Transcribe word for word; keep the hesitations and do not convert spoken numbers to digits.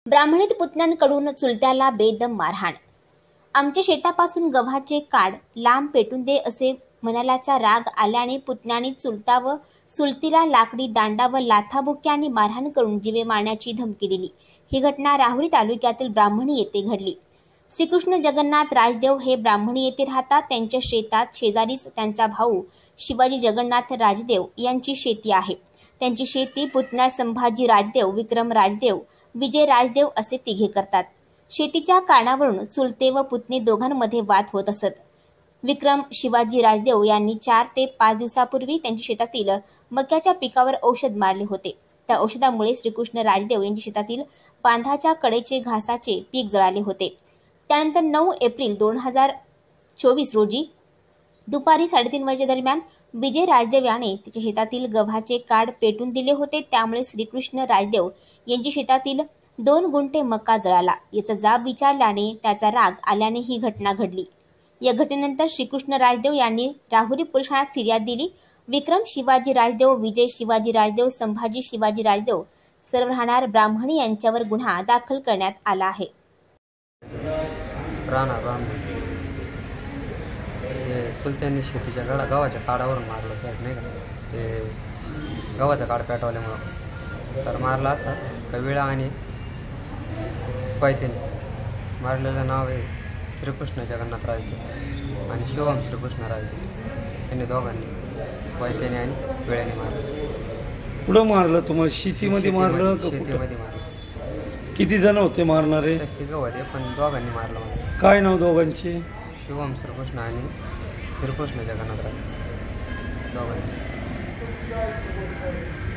ब्राह्मणीत पुतण्यांकडून चुलत्याला बेदम मारहाण। आमच्या शेतापासून गव्हाचे काड लांब पेटून दे असे म्हणाल्याचा राग आल्याने पुतण्याने चुलता व चुलतीला लाकडी दांडा व लाथाबुक्यांनी मारहाण करून जीवे मारण्याची धमकी दिली। ही घटना राहुरी तालुक्यातील ब्राह्मणी येथे घडली। श्रीकृष्ण जगन्नाथ राजदेव हे ब्राह्मणी येथे राहतात। त्यांच्या शेतात शेजारीच त्यांचा भाऊ शिवाजी जगन्नाथ राजदेव यांची शेती आहे। त्यांची शेती पुतण्या संभाजी राजदेव, विक्रम राजदेव, विजय राजदेव असे तिघे करतात। शेतीच्या कारणावरून चुलते व पुतणे दोघांमध्ये वाद होत असत। विक्रम शिवाजी राजदेव यांनी चार ते पाच दिवसापूर्वी त्यांच्या शेतातील मक्याच्या पिकावर औषध मारले होते। त्या औषधामुळे श्रीकृष्ण राजदेव यांच्या शेतातील बांधाच्या कडेचे घासाचे पीक जळाले होते। त्यानंतर नऊ एप्रिल दोन हजार चोवीस रोजी दुपारी साडेतीन वाजे दरम्यान विजय राजदेव याने त्याच्या शेतातील गव्हाचे काड पेटून दिले होते। त्यामुळे श्रीकृष्ण राजदेव यांच्या शेतातील दोन गुंठे मका जळाला। याचा जाब विचारल्याने त्याचा राग आल्याने ही घटना घडली। या घटनेनंतर श्रीकृष्ण राजदेव यांनी राहुरी पोलीस ठाण्यात फिर्याद दिली। विक्रम शिवाजी राजदेव, विजय शिवाजी राजदेव, संभाजी शिवाजी राजदेव सर्व राहणार ब्राह्मणी यांच्यावर गुन्हा दाखल करण्यात आला आहे। राणा ब्राह्मण ते चुलत्यांनी शेतीच्या गळा गव्हाच्या काडावरून मारलं साहेब नाही का, ते गव्हाचा काड पेटवल्यामुळं तर मारला असा कविळा आणि पैत्याने। मारलेलं नाव आहे श्रीकृष्ण जगन्नाथ राजदेव आणि शिवम श्रीकृष्ण राजदेव। त्यांनी दोघांनी पैत्याने आणि वेळाने मारलं। कुठं मारलं तुम्हाला? शेतीमध्ये मारलं का? शेतीमध्ये मारलं। किती जण होते मारणारे? तिघं होते पण दोघांनी मारलं मला। काय नाव दोघांचे? शिवम श्रीकृष्ण आणि श्रीकृष्ण जगन्नाथ राजदेव दोघांनी।